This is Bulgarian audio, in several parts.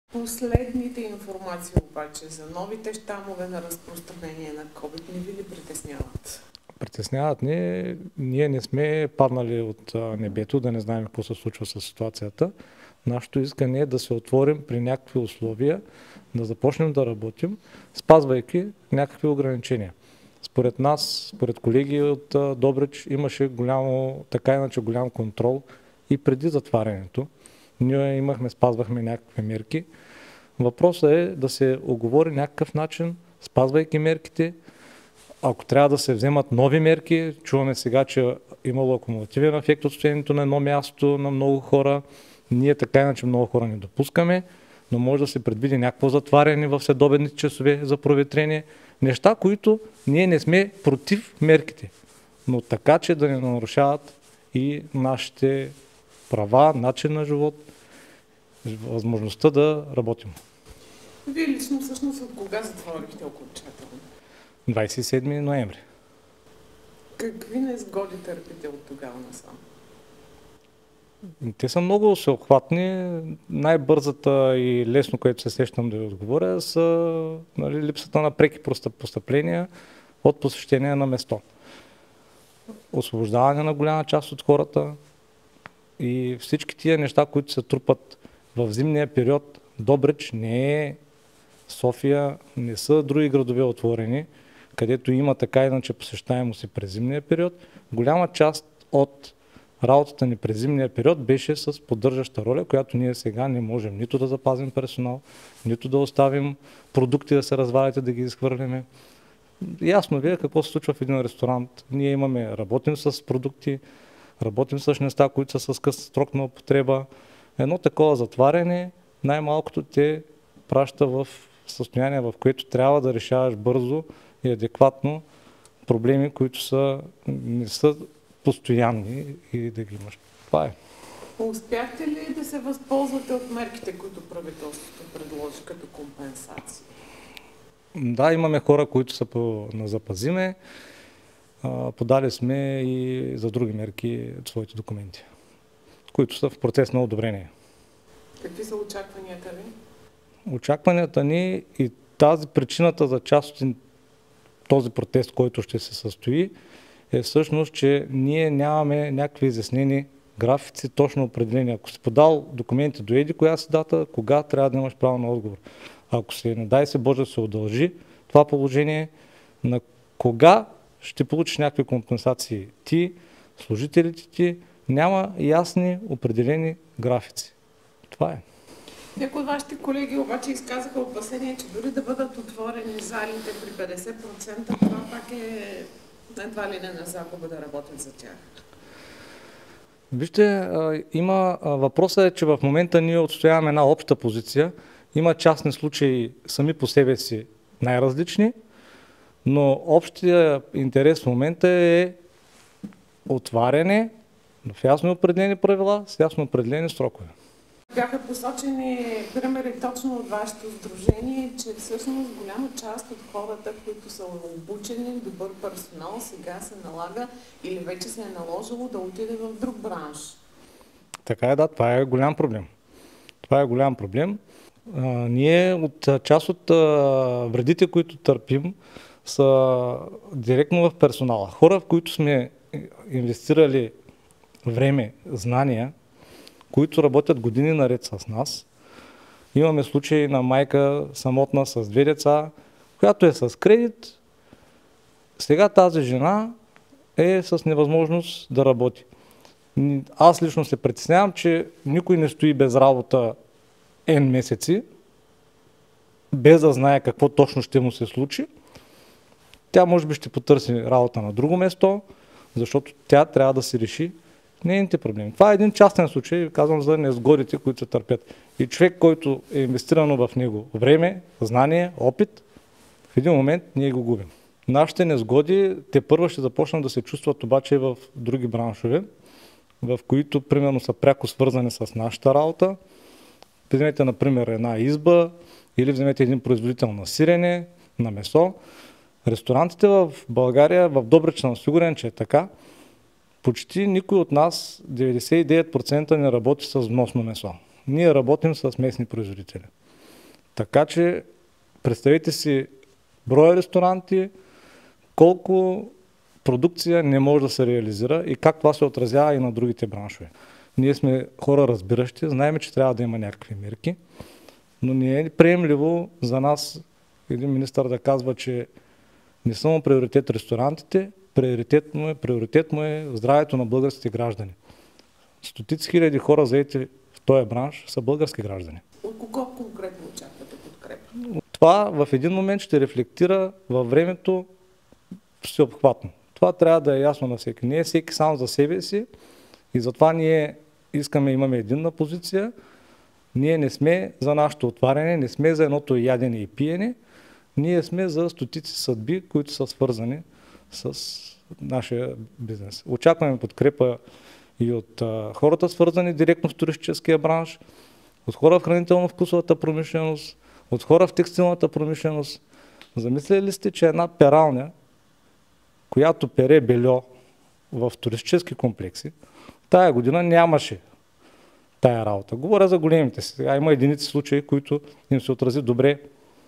Последните информации обаче за новите щамове на разпространение на COVID не ви ли притесняват? Притесняват ни. Ние не сме паднали от небето, да не знаем какво се случва с ситуацията. Нашето искане е да се отворим при някакви условия, да започнем да работим, спазвайки някакви ограничения. Според нас, според колеги от Добрич, имаше така иначе голям контрол и преди затварянето. Ние спазвахме някакви мерки. Въпросът е да се оговори някакъв начин, спазвайки мерките. Ако трябва да се вземат нови мерки, чуваме сега, че имало акумулативен ефект от стоенето на едно място на много хора. Ние така иначе много хора не допускаме, но може да се предвиди някакво затваряне в следобедните часове за проветрение. Неща, които ние не сме против мерките, но така, че да не нарушават и нашите права, начин на живот, възможността да работим. Вие лично всъщност от кога затворихте окончателно? 27 ноември. Какви несгоди търпите от тогава насам? Те са много всеобхватни. Най-бързата и лесно, което се сещам да ви отговоря, са липсата на преки постъпления от посещение на место. Освобождаване на голяма част от хората и всички тия неща, които се трупат в зимния период. Добрич не е София, не са други градове отворени, където има така иначе посещаемост и през зимния период. Голяма част от работата ни през зимния период беше с поддържаща роля, която ние сега не можем нито да запазим персонал, нито да оставим продукти да се развалят и да ги изхвърлиме. Ясно ви е какво се случва в един ресторант. Ние работим с продукти, работим с неща, които са с къс срок на употреба. Едно такова затваряне най-малкото те праща в състояние, в което трябва да решаваш бързо и адекватно проблеми, които не са постоянни и да ги имаш. Това е. Успяхте ли да се възползвате от мерките, които правителството предложи като компенсации? Да, имаме хора, които са на запазиме. Подали сме и за други мерки своите документи, които са в процес на одобрение. Какви са очакванията ви? Очакванията ни и причината за част от този протест, който ще се състои, е всъщност, че ние нямаме някакви изяснени графици, точно определени. Ако си подал документи до еди коя си дата, кога трябва да имаш право на отговор. Ако не дай се Боже, се удължи това положение, на кога ще получиш някакви компенсации ти, служителите ти, няма ясни определени графици. Това е. Някои от вашите колеги обаче изказаха опасение, че дори да бъдат отворени залите при 50%, това пак е едва ли не на загуба да работят за тях. Вижте, въпросът е, че в момента ние отстояваме една обща позиция. Има частни случаи сами по себе си най-различни, но общия интерес в момента е отваряне в ясно определени правила, с ясно определени срокове. Бяха посочени примери точно от вашето сдружение, че всъщност голяма част от хората, които са обучени, добър персонал, сега се налага или вече се е наложило да отиде в друг бранш. Така е, да, това е голям проблем. Това е голям проблем. Част от вредите, които търпим, са директно в персонала. Хора, в които сме инвестирали време, знания, които работят години наред с нас. Имаме случаи на майка самотна с 2 деца, която е с кредит. Сега тази жена е с невъзможност да работи. Аз лично се притеснявам, че никой не стои без работа N месеци, без да знае какво точно ще му се случи. Тя може би ще потърси работа на друго место, защото тя трябва да си реши нейните проблеми. Това е един частен случай, казвам за несгодите, които се търпят. И човек, който е инвестирано в него време, знание, опит, в един момент ние го губим. Нашите несгоди, те първо ще започнат да се чувстват обаче в други браншове, в които примерно са пряко свързани с нашата работа. Вземете, например, една изба или вземете един производител на сирене, на месо. Ресторантите в България, в Добрич съм сигурен, че е така. Почти никой от нас, 99% не работи с вносно месо. Ние работим с местни производители. Така че представете си броя ресторанти, колко продукция не може да се реализира и как това се отразява и на другите браншове. Ние сме хора разбиращи, знаем, че трябва да има някакви мерки, но не е приемливо за нас един министър да казва, че не са му приоритет ресторантите, приоритет му е здравето на българските граждани. Стотици хиляди хора, заети в този бранш, са български граждани. От кого конкретно очаквате подкрепа? Това в един момент ще рефлектира във времето всеобхватно. Това трябва да е ясно на всеки. Не е всеки сам за себе си и затова ние имаме единна позиция. Ние не сме за нашето отваряне, не сме за едното ядене и пиене. Ние сме за стотици съдби, които са свързани с нашия бизнес. Очакваме подкрепа и от хората, свързани директно в туристическия бранш, от хора в хранително-вкусовата промишленост, от хора в текстилната промишленост. Замислили ли сте, че една пералня, която пере бельо в туристически комплекси, тая година нямаше тая работа. Говоря за големите. Сега има единици случаи, които им се отрази добре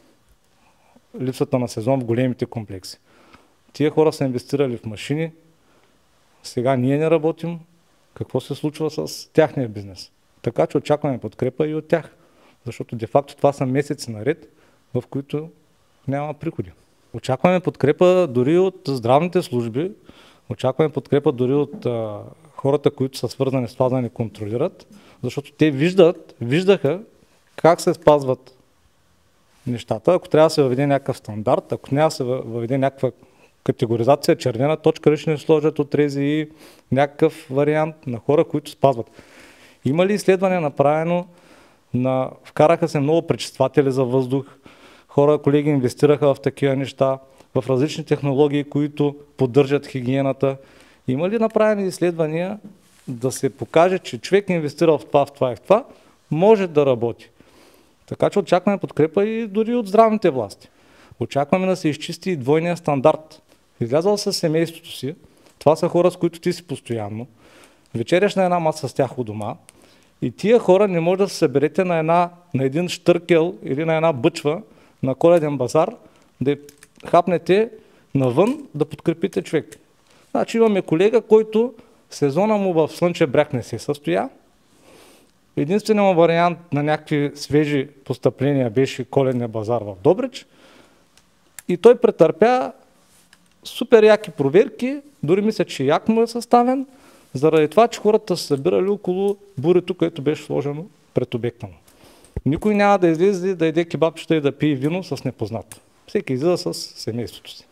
липсата на сезон в големите комплекси. Тия хора са инвестирали в машини, сега ние не работим. Какво се случва с тяхния бизнес? Така че очакваме подкрепа и от тях. Защото де-факто това са месеци наред, в които няма приходи. Очакваме подкрепа дори от здравните служби, очакваме подкрепа дори от хората, които са свързани с това да ни контролират, защото те виждаха как се спазват нещата. Ако трябва да се въведе някакъв стандарт, ако трябва да се въведе някаква категоризация, червена точка, ще не сложат от РЗИ някакъв вариант на хора, които спазват. Има ли изследване направено, вкараха се много пречистватели за въздух, хора, колеги инвестираха в такива неща, в различни технологии, които поддържат хигиената. Има ли направени изследвания да се покаже, че човек е инвестирал в това, в това и в това, може да работи? Така че очакваме подкрепа и дори от здравните власти. Очакваме да се изчисти и двойния стандарт. Излязъл със семейството си, това са хора, с които ти си постоянно, вечеряш на една маса с тях у дома и тия хора не може да се съберете на един щъркел или на една бъчва на Коледен базар, да хапнете навън да подкрепите човек. Значи имаме колега, който сезона му в Слънчев бряг не се състоя. Единственият вариант на някакви свежи постъпления беше Коледния базар в Добрич. И той претърпя супер яки проверки, дори мисля, че як му е съставен, заради това, че хората са събирали около бурето, което беше сложено пред обекта му. Никой няма да излезе да яде кебабчета и да пие вино с непознат. Всеки излиза с семейството си.